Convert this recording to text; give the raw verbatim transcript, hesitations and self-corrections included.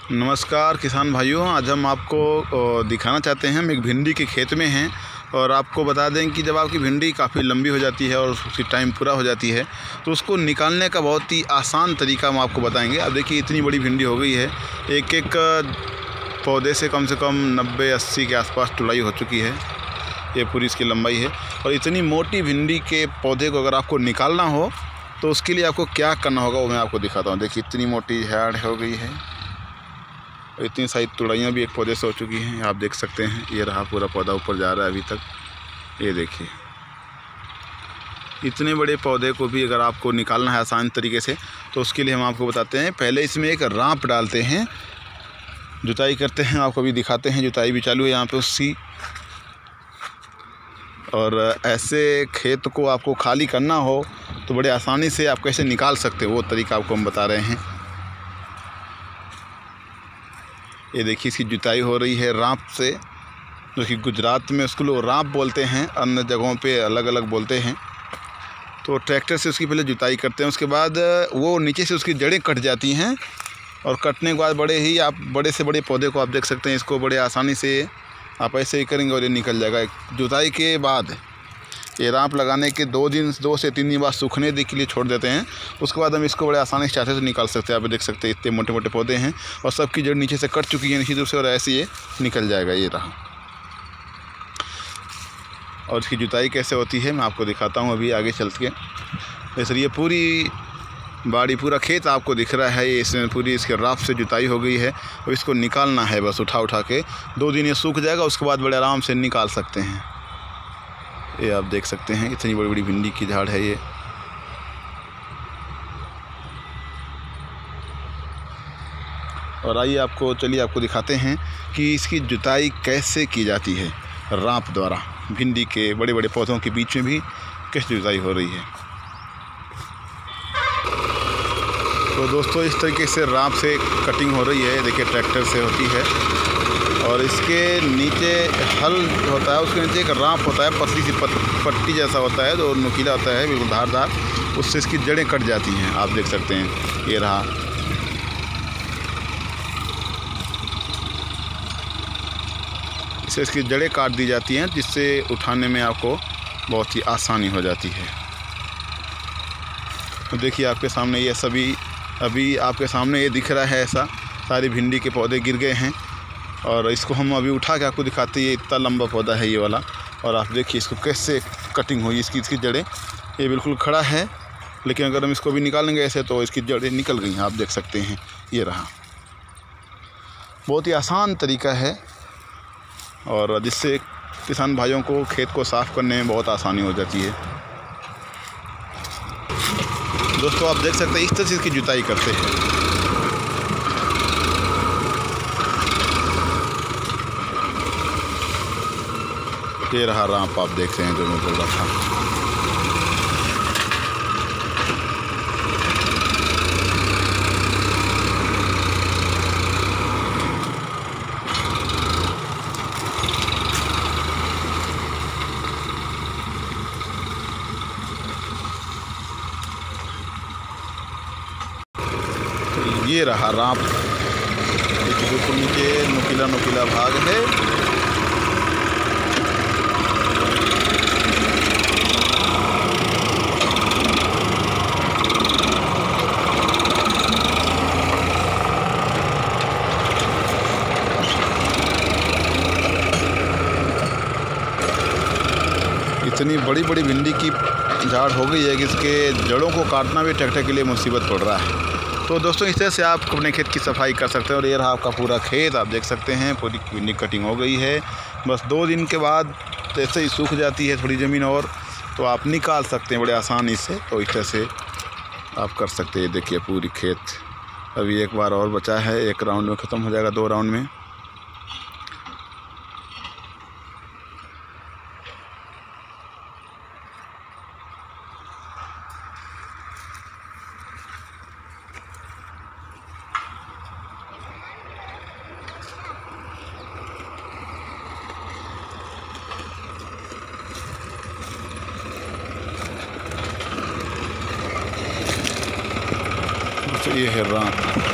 नमस्कार किसान भाइयों, आज हम आपको दिखाना चाहते हैं। हम एक भिंडी के खेत में हैं और आपको बता दें कि जब आपकी भिंडी काफ़ी लंबी हो जाती है और उसकी टाइम पूरा हो जाती है तो उसको निकालने का बहुत ही आसान तरीका हम आपको बताएंगे। अब देखिए इतनी बड़ी भिंडी हो गई है, एक एक पौधे से कम से कम नब्बे अस्सी के आसपास तुड़ाई हो चुकी है। ये पूरी इसकी लंबाई है और इतनी मोटी भिंडी के पौधे को अगर आपको निकालना हो तो उसके लिए आपको क्या करना होगा वो मैं आपको दिखाता हूँ। देखिए इतनी मोटी झाड़ हो गई है, इतनी सारी तुड़ाइयाँ भी एक पौधे से हो चुकी हैं। आप देख सकते हैं, ये रहा पूरा पौधा ऊपर जा रहा है अभी तक। ये देखिए इतने बड़े पौधे को भी अगर आपको निकालना है आसान तरीके से तो उसके लिए हम आपको बताते हैं। पहले इसमें एक रांप डालते हैं, जुताई करते हैं, आपको भी दिखाते हैं। जुताई भी चालू है यहाँ पे उसकी। और ऐसे खेत को आपको खाली करना हो तो बड़े आसानी से आप कैसे निकाल सकते हो वो तरीका आपको हम बता रहे हैं। ये देखिए इसकी जुताई हो रही है रांप से, जो कि गुजरात में उसको लोग रांप बोलते हैं, अन्य जगहों पे अलग अलग बोलते हैं। तो ट्रैक्टर से उसकी पहले जुताई करते हैं, उसके बाद वो नीचे से उसकी जड़ें कट जाती हैं और कटने के बाद बड़े ही आप बड़े से बड़े पौधे को आप देख सकते हैं। इसको बड़े आसानी से आप ऐसे ही करेंगे और ये निकल जाएगा। जुताई के बाद ये रांप लगाने के दो दिन दो से तीन दिन बाद सूखने के लिए छोड़ देते हैं। उसके बाद हम इसको बड़े आसानी से चाहते से निकाल सकते हैं। आप देख सकते हैं इतने मोटे मोटे पौधे हैं और सबकी जड़ नीचे से कट चुकी है निश्चित रूप से, और ऐसे ये निकल जाएगा। ये रहा। और इसकी जुताई कैसे होती है मैं आपको दिखाता हूँ अभी आगे चल के। जैसे ये पूरी बाड़ी पूरा खेत आपको दिख रहा है, ये इसमें पूरी इसके राफ से जुताई हो गई है और इसको निकालना है बस उठा उठा के। दो दिन ये सूख जाएगा, उसके बाद बड़े आराम से निकाल सकते हैं। ये आप देख सकते हैं इतनी बड़ी बड़ी भिंडी की झाड़ है ये। और आइए आपको चलिए आपको दिखाते हैं कि इसकी जुताई कैसे की जाती है रांप द्वारा। भिंडी के बड़े बड़े पौधों के बीच में भी कैसे जुताई हो रही है। तो दोस्तों इस तरीके से रांप से कटिंग हो रही है। देखिए ट्रैक्टर से होती है और इसके नीचे हल होता है, उसके नीचे एक रांप होता है, पतली सी पत, पट्टी जैसा होता है जो नुकीला होता है, बिल्कुल धारदार। उससे इसकी जड़ें कट जाती हैं। आप देख सकते हैं ये रहा। इससे इसकी जड़ें काट दी जाती हैं जिससे उठाने में आपको बहुत ही आसानी हो जाती है। तो देखिए आपके सामने ये सभी अभी आपके सामने ये दिख रहा है, ऐसा सारी भिंडी के पौधे गिर गए हैं और इसको हम अभी उठा के आपको दिखाते हैं। ये इतना लंबा पौधा है ये वाला, और आप देखिए इसको कैसे कटिंग हुई इसकी इसकी जड़ें। ये बिल्कुल खड़ा है, लेकिन अगर हम इसको भी निकालेंगे ऐसे तो इसकी जड़ें निकल गई हैं। आप देख सकते हैं ये रहा। बहुत ही आसान तरीका है और जिससे किसान भाइयों को खेत को साफ़ करने में बहुत आसानी हो जाती है। दोस्तों आप देख सकते हैं इस तरह से इसकी जुताई करते हैं। ये रहा रांप, आप देख रहे हैं जो मैं बोल रहा था। तो ये रहा रांप, बिल्कुल नीचे नुकीला नुकीला भाग है। इतनी बड़ी बड़ी भिंडी की झाड़ हो गई है कि इसके जड़ों को काटना भी ट्रैक्टर के लिए मुसीबत पड़ रहा है। तो दोस्तों इस तरह से आप अपने खेत की सफाई कर सकते हैं। और ये रहा आपका पूरा खेत, आप देख सकते हैं पूरी भिंडी कटिंग हो गई है। बस दो दिन के बाद ऐसे ही सूख जाती है थोड़ी ज़मीन और, तो आप निकाल सकते हैं बड़े आसानी से। तो इस तरह से आप कर सकते हैं। देखिए पूरी खेत अभी एक बार और बचा है, एक राउंड में ख़त्म हो जाएगा, दो राउंड में। तो ये है रांप।